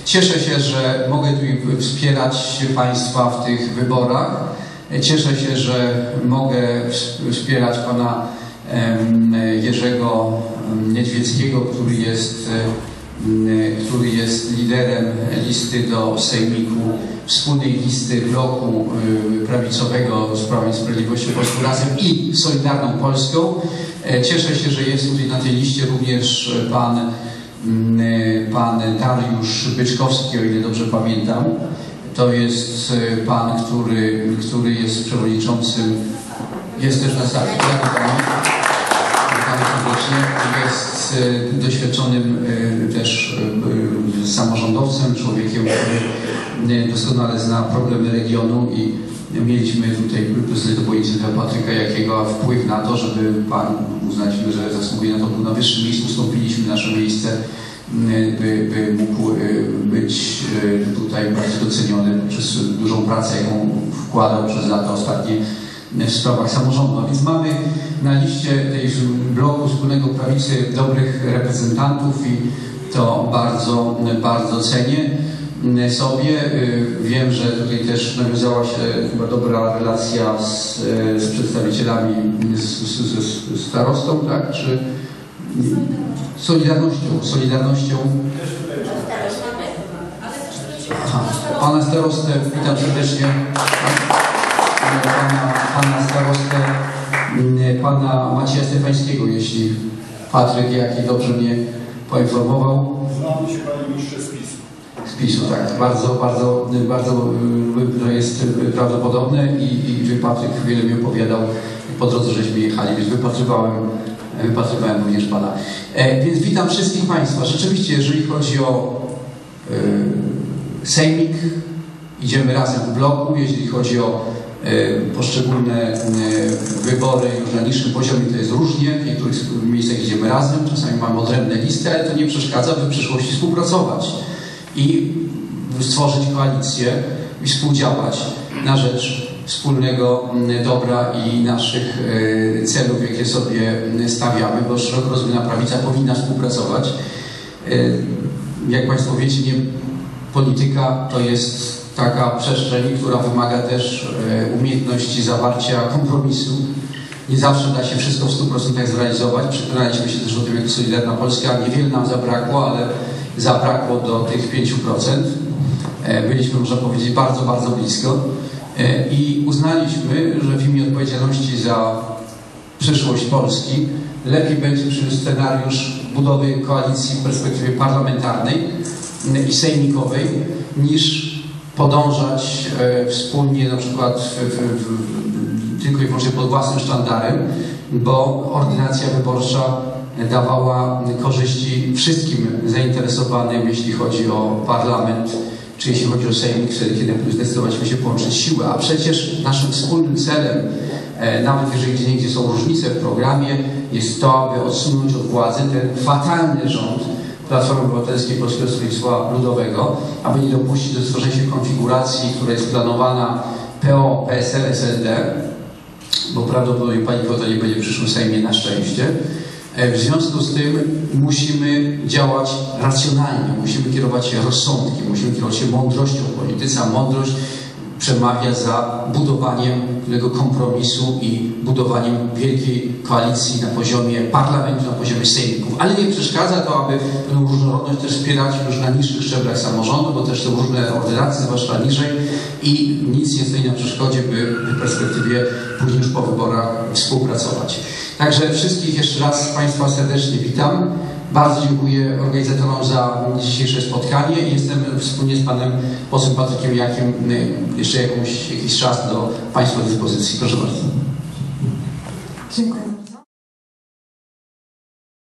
Cieszę się, że mogę tu wspierać Państwa w tych wyborach. Cieszę się, że mogę wspierać Pana Jerzego Niedźwieckiego, który jest liderem listy do Sejmiku, wspólnej listy bloku prawicowego z Prawem i Sprawiedliwością, Polską Razem i Solidarną Polską. Cieszę się, że jest tutaj na tej liście również pan Dariusz Byczkowski, o ile dobrze pamiętam. To jest pan, który jest przewodniczącym, jest też na sali. Jest doświadczonym też samorządowcem, człowiekiem, który doskonale zna problemy regionu i mieliśmy tutaj do inicjatywy Patryka Jakiego wpływ na to, żeby pan uznaliśmy, że zasługuje na to, był na wyższym miejscu, ustąpiliśmy nasze miejsce, by mógł być tutaj bardziej doceniony przez dużą pracę, jaką wkładał przez lata ostatnie w sprawach samorządu. Więc mamy na liście tej bloku wspólnego prawicy dobrych reprezentantów i to bardzo, bardzo cenię sobie. Wiem, że tutaj też nawiązała się chyba dobra relacja z przedstawicielami, z starostą, tak? Czy Solidarnością. Aha, pana starostę witam serdecznie. Pana starostę, pana Macieja Stefańskiego, jeśli Patryk Jaki dobrze mnie poinformował. Znamy się, panie ministrze, z PiS-u. Z PiS-u, tak. Bardzo to jest prawdopodobne i Patryk wiele mi opowiadał po drodze, żeśmy jechali, więc wypatrywałem również pana. Więc witam wszystkich Państwa. Rzeczywiście, jeżeli chodzi o Sejmik, idziemy razem w bloku. Jeśli chodzi o poszczególne wybory już na niższym poziomie, to jest różnie. W niektórych miejscach idziemy razem, czasami mamy odrębne listy, ale to nie przeszkadza, by w przyszłości współpracować i stworzyć koalicję i współdziałać na rzecz wspólnego dobra i naszych celów, jakie sobie stawiamy, bo szeroko rozumiana prawica powinna współpracować. Jak Państwo wiecie, polityka to jest taka przestrzeń, która wymaga też umiejętności zawarcia kompromisu. Nie zawsze da się wszystko w 100% zrealizować. Przekonaliśmy się też o tym, jak Solidarna Polska. Niewiele nam zabrakło, ale zabrakło do tych 5%. Byliśmy, można powiedzieć, bardzo, bardzo blisko. I uznaliśmy, że w imię odpowiedzialności za przyszłość Polski lepiej będzie przyjąć scenariusz budowy koalicji w perspektywie parlamentarnej i sejmikowej, niż podążać wspólnie na przykład tylko i wyłącznie pod własnym sztandarem, bo ordynacja wyborcza dawała korzyści wszystkim zainteresowanym, jeśli chodzi o parlament, czy jeśli chodzi o Sejmik, wtedy kiedy zdecydowaliśmy się połączyć siły. A przecież naszym wspólnym celem, nawet jeżeli gdzieniegdzie są różnice w programie, jest to, aby odsunąć od władzy ten fatalny rząd Platformy Obywatelskiej Polskiego Stronnictwa Ludowego, aby nie dopuścić do stworzenia się konfiguracji, która jest planowana PO, PSL, SLD, bo prawdopodobnie pani Kota nie będzie w przyszłym Sejmie, na szczęście. W związku z tym musimy działać racjonalnie, musimy kierować się rozsądkiem, musimy kierować się mądrością w polityce, a mądrość przemawia za budowaniem tego kompromisu i budowaniem wielkiej koalicji na poziomie parlamentu, na poziomie sejmików. Ale nie przeszkadza to, aby tę różnorodność też wspierać już na niższych szczeblach samorządu, bo też są różne ordynacje, zwłaszcza niżej, i nic nie stoi na przeszkodzie, by w perspektywie później już po wyborach współpracować. Także wszystkich jeszcze raz Państwa serdecznie witam. Bardzo dziękuję organizatorom za dzisiejsze spotkanie i jestem wspólnie z panem posłem Patrykiem Jakiem jeszcze jakiś czas do Państwa dyspozycji. Proszę bardzo. Dziękuję.